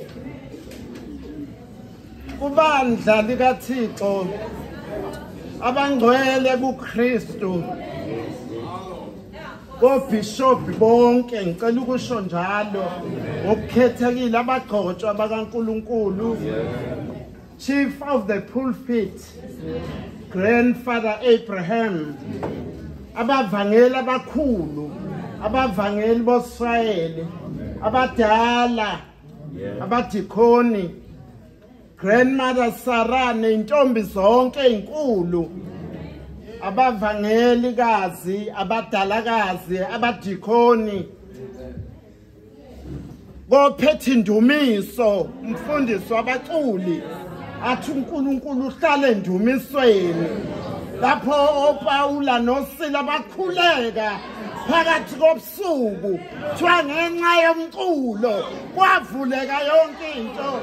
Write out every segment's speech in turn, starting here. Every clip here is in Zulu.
Kubandla likaThixo abangcwele kuKristu Bishop bonke ngicela ukusho njalo ngokukhethekile abagqotshwa bakaNkulunkulu Chief of the Pulpit Grandfather Abraham abavangeli abakhulu abavangeli bosayeli abadala abadikoni Grandmother Sarah nentombi zonke inkulu abavangeli kazi abadalakazi abadikoni bophethe indumiso umfundisi wabaculi athi uNkulunkulu uhlala endumisweni lapho oPaula noSila bakhuleka phakathi kobusuku kuthiwa ngenxa yomculo kwavuleka yonke into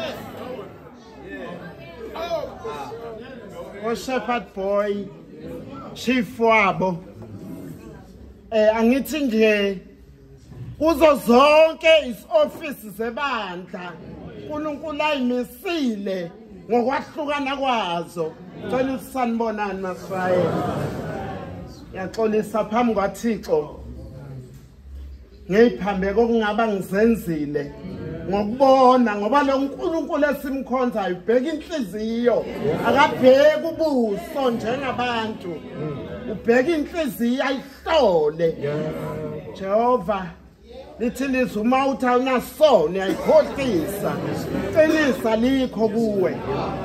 Shepherd boy chief wabo angithi nje kuzo zonke isofisi zebandla uNkulunkulu ayimisile ngokwahlukana kwazo cela usanibonani masifayela yaxolisa phambi kwaThixo ngeyiphambeko okungaba ngizenzile ngokubona ngoba lo uNkulunkulu esimkhonza ubheka inhliziyo akabheka ubuso njengabantu ubheka inhliziyo ayihlole Jehova lithi lizuma uthi awunasona uyayikhohlisa qinisa likho kuwe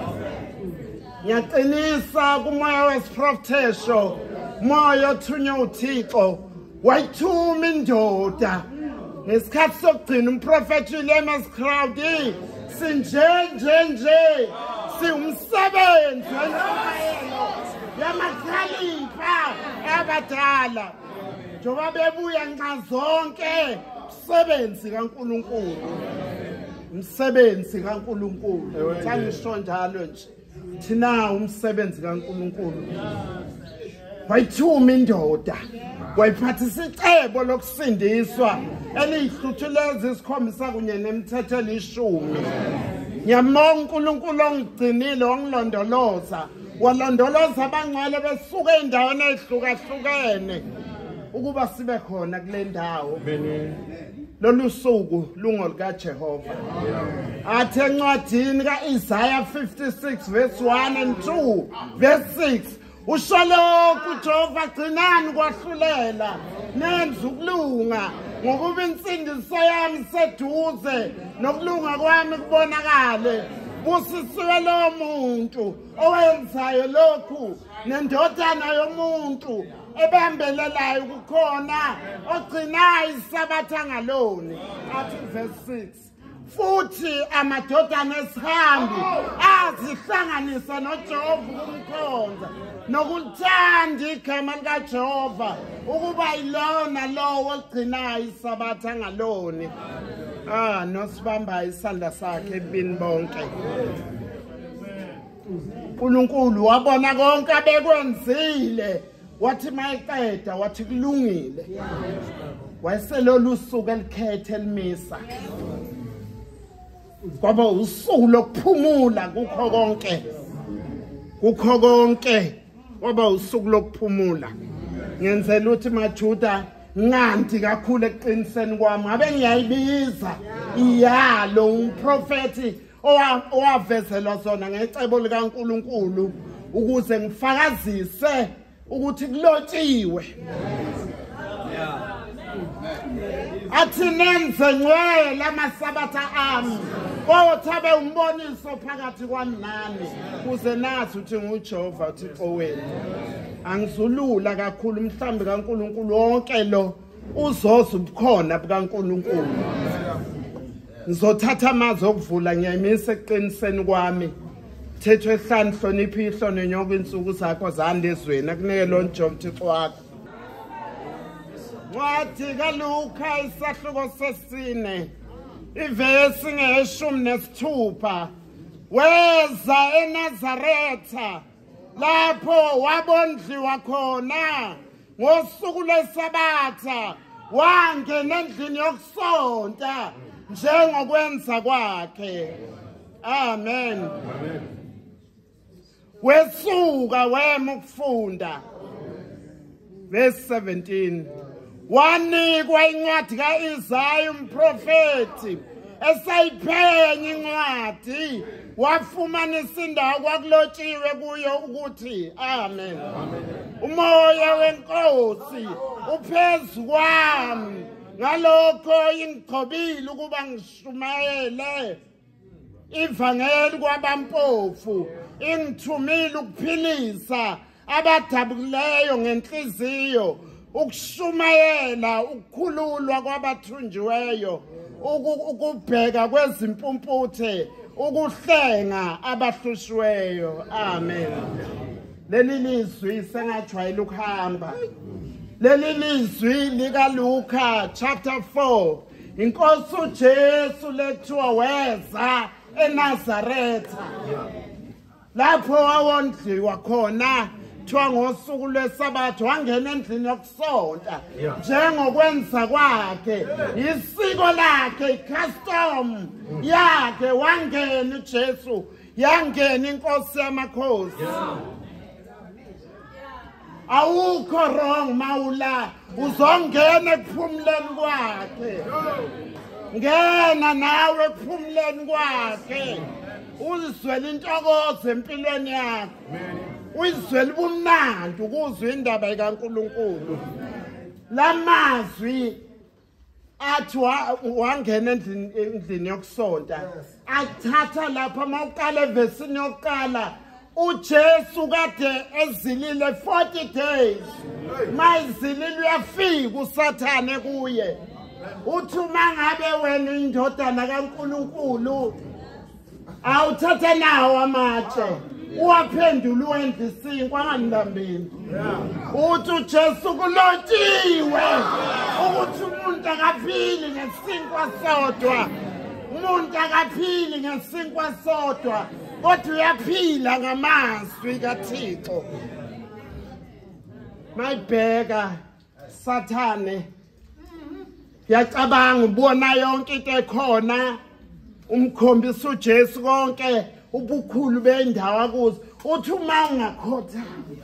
ngiyaqinisa kumoya wesiprofetho moya othunywe uThixo wayithuma indoda ngesikhathi sokugcina umprofethi uLemas Crowdy sinje siumsebenzi wenqayelo yamakhalipha abadala njengoba bebuya nxa zonke umsebenzi kaNkulunkulu sangisho njalo nje thina umsebenzi kaNkulunkulu wayithuma indoda wayiphathisa icebo lokusindiswa elihluthuleza isikhombisa kunye nemithetho elishumi ngiyambonga uNkulunkulu ongigcinile wangilondoloza walondoloza abangcwele besuka endaweni ezihlukahlukene ukuba sibe khona kule ndawo lolu suku lungolika Jehova athi encwadini kaIsaiah 56 verse 1 and 2 verse 6 usholoku Jehova gcinani kwahlulela nenza ukulunga ngokuba insindiso yami seduze nokulunga kwami kubonakale busisiwe lo muntu owenzayo lokhu nendodana yomuntu ebambelelayo kukhona ogcinayo isabatha ngaloni athi verse 6 futhi amadodana esihambi azihlanganisa noJehova ukumkhonza nokuthanda igama likaJehova ukuba ilona lowo ogcinayo isabatha ngaloni nosibamba isandla sakhe ebini bonke uNkulunkulu wabona konke abekwenzile wathi mayiqeda wathi kulungile wayeselolu suku elikhethe elimisa kwaba usuku lokuphumula kukho konke kwaba usuku lokuphumula ngenzela uthi majuda nganti kakhulu eqiniseni kwami ngabe ngiyayibiza iyalo umprofeti owavezelwa sona ngecebo likaNkulunkulu ukuze ngifakazise ukuthi kulotshiwe athi nenze ngcwele amasabatha ami othabe umboniso phakathi kwami nami kuze nazi uthi nguJehova uThixo wenu angizulula kakhulu mhlambi kaNkulunkulu wonke lo uzoza ubukhona bukaNkulunkulu ngizothatha amazwi okuvula ngiyayimisa eqiniseni kwami thetho ehlanu hlonipha ihlono nyoko insuku zakho zande ezweni akunike lo njobo uThixo wakho Wathi kaLuka isahluko sesine ivesi ngeshumi nesithupha weza eNazaretha lapho wabondliwa khona ngosuku lweSabatha wangena endlini yokusonta njengokwenza kwakhe. Amen. Wesuka wema ukufunda. Verse 17. Wanikwa incwadi kaIsaya umprofeti esayiphenya incwadi wafumanisa indawo kwakulotshiwe kuyo ukuthi amen. Umoya wenkosi uphezu kwami ngalokho ingigcobile ukuba ngishumayele ivangeli kwabampofu, ingithumile ukuphilisa abadabukileyo ngenhliziyo, ukushumayela ukukhululwa kwabathunjiweyo, ukubheka kwezimpumputhe, ukuhlenga abahlushweyo. Amen. Leli lizwi sengajwayele ukuhamba. Leli lizwi lika Luka chapter 4. Inkosi uJesu lethiwa weza eNazaretha. Lapho wawondliwa khona kuthiwa ngosuku lweSabbath wangena endlini yokusonta njengokwenza kwakhe, isiko lakhe, i-custom yakhe. Wangena uJesu, yangena inkosi yamakhosi. Awukho wrong mawula, uzongena ekuphumuleni kwakhe. Ngena nawe ekuphumuleni kwakhe, uzizwele intokozo empilweni yakho, uzizwele ubumnandi ukuzwa indaba kaNkulunkulu. Lamazwi athi wangena endlini yokusonta athatha lapha mawuqala evesini yokuqala. uJesu kade ezilile 40 days. Mayizilile uyafika uSathane kuye. Uthi uma ngabe wena indodana kaNkulunkulu awuthathe nawo amatshe uwaphendula uwenze isinkwa angandambeni. Uthi uJesu kulotshiwe ukuthi umuntu akaphili ngesinkwa sodwa. Umuntu akaphili ngesinkwa sodwa, kodwa uyaphila ngamazwi kaThixo. Mayibheka Sathane, yacabanga ubona yonke into ekhona, umkhombisa uJesu konke ubukhulu bendawo akuzo. Uthi uma ungakhotha,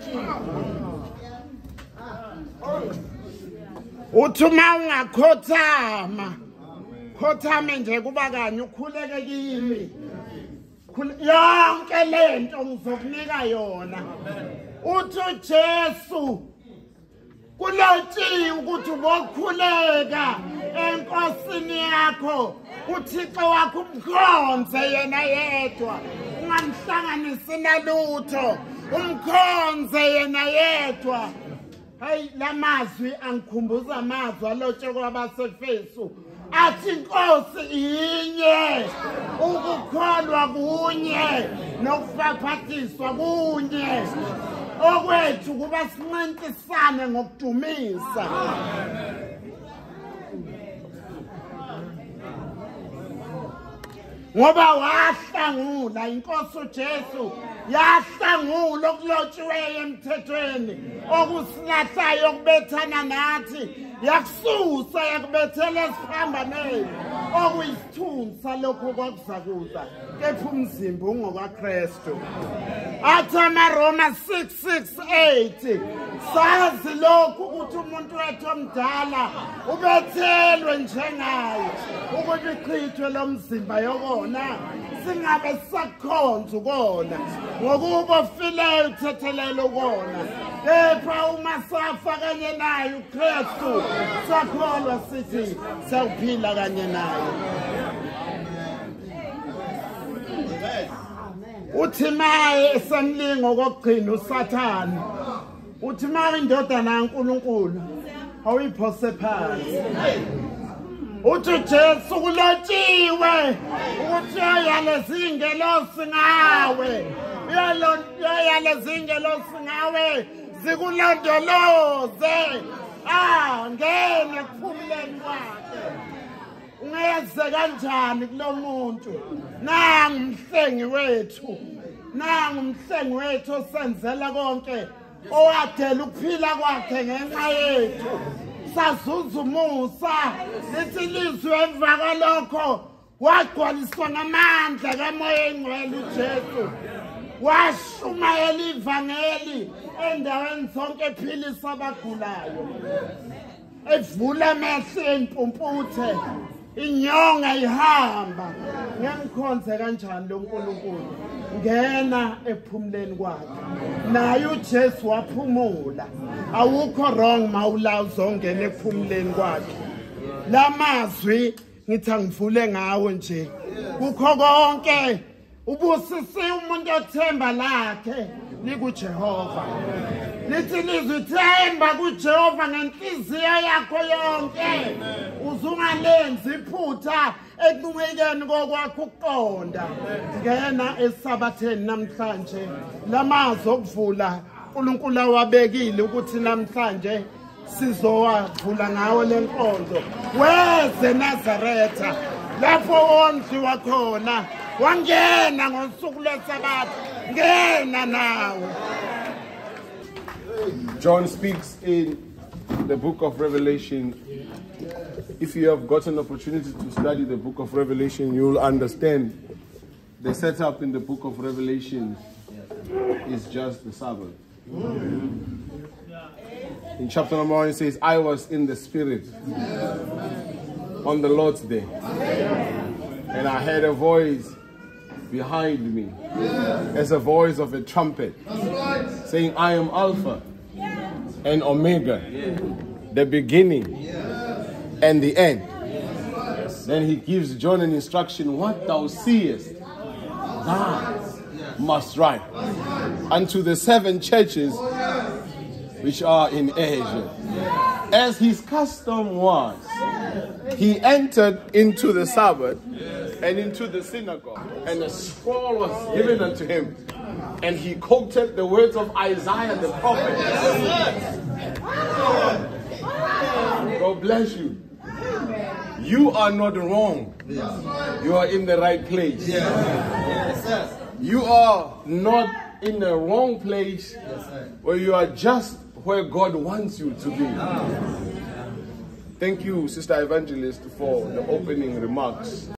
uthi uma ungakhothama, khothame nje kuba kanye ukhuleke kimi. Yonke lento ngizokunika yona. Uthi uJesu kulotshiwe ukuthi ubokhuleka enkosini yakho, uThixo wakho umkhonze yena yedwa, ungamhlanganisi nalutho, umkhonze yena yedwa. Hayi, lamazwi angikhumbuza amazwi alotshwe kwabaseFesu athi inkosi inye, ukukholwa kunye, nokufaphathiswa kunye. Okwethu kuba sincintisane ngokudumisa. Ngoba wahlangula inkosi uJesu, yahlangula okulotshiweyo emthethweni, okusilahlayo okubethana nathi, yakususa yakubethela esiphambaneni, okuyisithunzi lokhu kwakuzakuza, kepha umzimba ungokwaKristu. Athi amaRoma 6:8, sazi lokhu ukuthi umuntu wethu omdala ubethelwe njengayo, ukuthi ichithwe lo mzimba yokona, singabe sisakhonza ukona, ngokuba ofileyo uthethelela ukona. Kepha uma safa kanye naye uKristu, sakholwa sithi sawuphila kanye naye. Uthi maye esemlingo kokugcina uSathane, uthi maye indodana kaNkulunkulu awuyiphose phansi. Uthi uJesu kulotshiwe ukuthi uyalezi ingelosi ngawe, uyalezi ingelosi ngawe zikulondoloze. Ngene ekuphumuleni kwakhe. Ungeze kanjani kulo muntu? Nangu umhlengi wethu, nangu umhlengi wethu osenzela konke, owadela ukuphila kwakhe ngenxa yethu. sazuzumusa lithi lizwe emva kwalokho wagcwaliswa ngamandla kaMoya Engcwele uJesu washumayela ivangeli endaweni zonke ephilisa abagulayo evula amehlo empumputhe inyonga ihamba ngiyamkhonza kanjani lo nkulunkulu ngena ephumuleni kwakhe naye uJesu waphumula awukho wrong mawula uzongena ephumuleni kwakhe lamazwi ngithi angivule ngawo nje kukho konke ubusisi umuntu othemba lakhe likuJehova lithi lizwe themba kuJehova ngenhliziyo yakho yonke uzungalenzi iphutha ekunqikeni kokwakho ukuqonda ngena esabatheni namhlanje lamazwi okuvula uNkulunkulu awabekile ukuthi namhlanje sizowavula ngawo lenkonzo weze Nazaretha lapho wondliwa khona wangena ngosuku lweSabath ngena nawe. John speaks in the book of Revelation. If you have got an opportunity to study the book of Revelation, you'll understand the setup in the book of Revelation is just the Sabbath. In chapter number 1 it says, I was in the Spirit on the Lord's day, and I heard a voice behind me as a voice of a trumpet saying, I am Alpha and Omega, the beginning and the end. Then he gives John an instruction, what thou seest, thou must write unto the 7 churches which are in Asia. As his custom was, he entered into the Sabbath and into the synagogue, and a scroll was given unto him, and he quoted the words of Isaiah the prophet. God bless you. You are not wrong. You are in the right place. You are not in the wrong place, where you are just where God wants you to be. Thank you, Sister Evangelist, for the opening remarks.